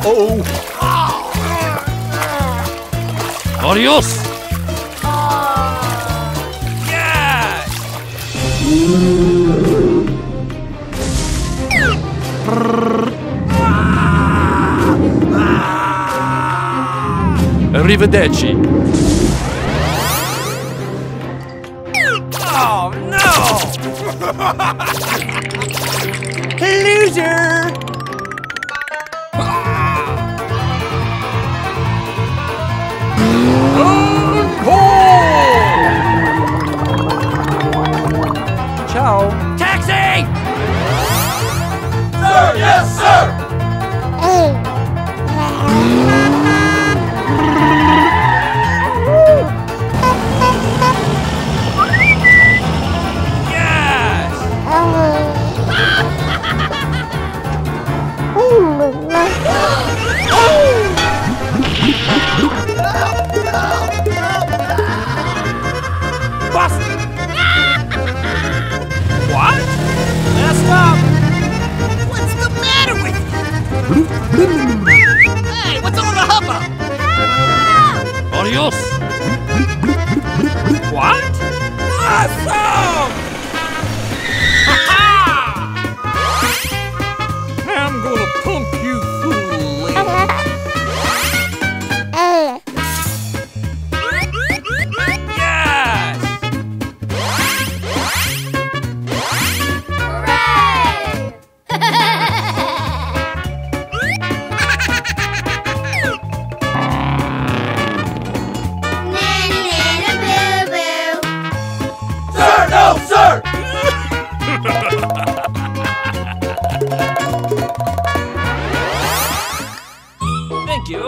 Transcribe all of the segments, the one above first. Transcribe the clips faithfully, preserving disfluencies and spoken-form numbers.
Adios! Arrivederci! Oh no! Loser! Ciao! Taxi! Sir, yes, sir! Busted! What? Messed up! What's the matter with you? Hey, what's all the hubbub? Adios! What? Awesome! Ha-ha! I'm gonna pump you full later. Thank you.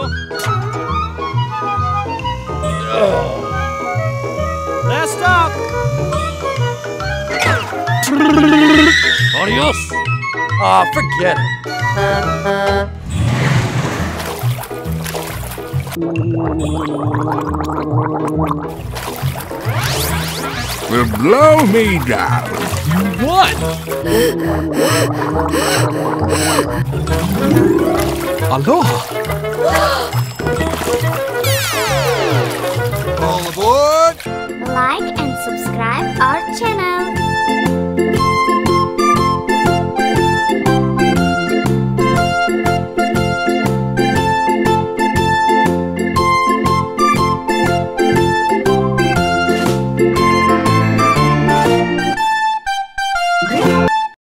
Oh. Last stop. Adios! Aw, oh, forget it. Well, blow me down. You won. Aloha. All aboard. Like and subscribe our channel.